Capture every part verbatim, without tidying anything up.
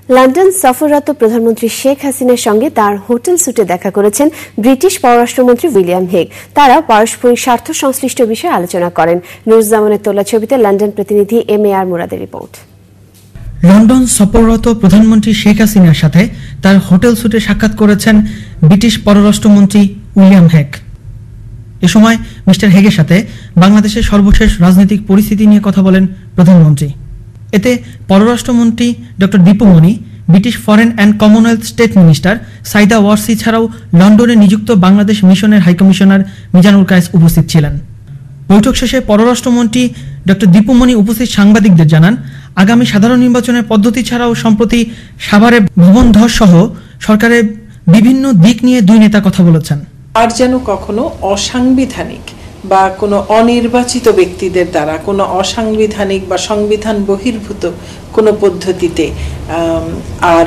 London সফররত প্রধানমন্ত্রী শেখ হাসিনার সঙ্গে তার হোটেল সুটে দেখা করেছেন ব্রিটিশ পররাষ্ট্রমন্ত্রী উইলিয়াম হেগ। তারা পারস্পরিক স্বার্থ সংশ্লিষ্ট বিষয়ে আলোচনা করেন। নুরুজ্জামানের তোলা ছবিতে লন্ডন প্রতিনিধি এম এ আর মুরাদের রিপোর্ট। লন্ডন সফররত প্রধানমন্ত্রী শেখ হাসিনার সাথে তার হোটেল সুটে সাক্ষাৎ করেছেন ব্রিটিশ পররাষ্ট্রমন্ত্রী উইলিয়াম হেগ। এ সময় মিস্টার হেগের সাথে বাংলাদেশের সর্বশেষ রাজনৈতিক পরিস্থিতি নিয়ে কথা বলেন প্রধানমন্ত্রী। এতে পররাষ্ট্রমন্ত্রী doctor Dipu Moni, British foreign and Commonwealth state minister Sayeeda Warsi ছাড়াও লন্ডনে নিযুক্ত বাংলাদেশ মিশনের হাইকমিশনার মিজানুল কায়েস উপস্থিত ছিলেন। বৈঠক শেষে পররাষ্ট্রমন্ত্রী ডক্টর দীপু মনি উপস্থিত সাংবাদিকদের জানান, আগামী সাধারণ নির্বাচনের পদ্ধতি ছাড়াও সম্প্রতি সাভারে ভবন ধস সহ সরকারের বিভিন্ন দিক নিয়ে দুই নেতা কথা বলেছেন। আর যেন কখনো অসাংবিধানিক বা কোনো অনির্বাচিত ব্যক্তিদের দ্বারা কোনো অসাংবিধানিক বা সংবিধান বহির্ভূত কোনো পদ্ধতিতে আর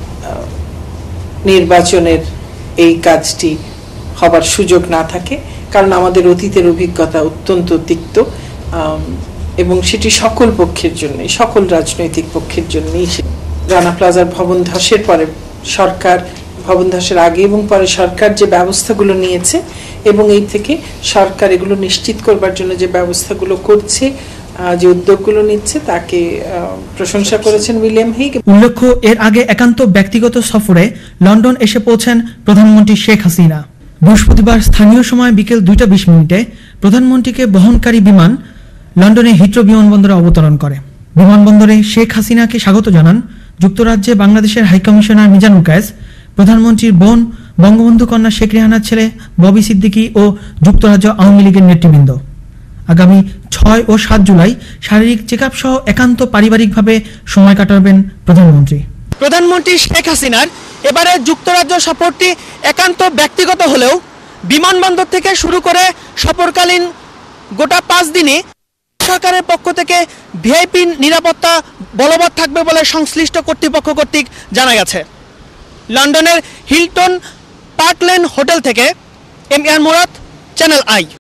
নির্বাচনের এই কাজটি হবার সুযোগ না থাকে, কারণ আমাদের অতীতের অভিজ্ঞতা অত্যন্ত তিক্ত এবং সেটি সকল পক্ষের জন্যই, সকল রাজনৈতিক পক্ষের জন্যই। রানা প্লাজার ভবন ধসের পরে সরকার, ভবন ধসের আগে এবং পরে সরকার যে ব্যবস্থাগুলো নিয়েছে এবং এই থেকে সরকার এগুলো নিশ্চিত করবার জন্য যে ব্যবস্থাগুলো করছে, যে উদ্যোগগুলো নিচ্ছে, তাকে প্রশংসা করেছেন উইলিয়াম হেগ। উল্লেখ্য, এর আগে একান্ত ব্যক্তিগত সফরে লন্ডন এসে পৌঁছেন প্রধানমন্ত্রী শেখ হাসিনা। বৃহস্পতিবার স্থানীয় সময় বিকেল দুইটা বিশ মিনিটে প্রধানমন্ত্রীকে বহনকারী বিমান লন্ডনে হিথ্রো বিমানবন্দরে অবতরণ করে। বিমানবন্দরে শেখ হাসিনাকে স্বাগত জানান যুক্তরাজ্যে বাংলাদেশের হাইকমিশনার মিজানুল কায়েস, প্রধানমন্ত্রীর বোন বঙ্গবন্ধু কন্যা শেখ রেহানার ছেলে ববি সিদ্দিকী ও যুক্তরাজ্য আওয়ামী লীগের নেতৃবৃন্দ। আগামী ছয় ও সাত জুলাই শারীরিক চেক আপ সহ একান্ত পারিবারিকভাবে সময় কাটাবেন প্রধানমন্ত্রী। প্রধানমন্ত্রী শেখ হাসিনার এবারে যুক্তরাজ্য সফরটি একান্ত ব্যক্তিগত হলেও বিমানবন্দর থেকে শুরু করে সফরকালীন গোটা পাঁচ দিনে সরকারের পক্ষ থেকে ভিআইপি নিরাপত্তা বলবৎ থাকবে বলে সংশ্লিষ্ট কর্তৃপক্ষ কর্তৃক জানা গেছে। লন্ডনের হিলটন পার্ক লেন হোটেল থেকে M A R Murad, channel I.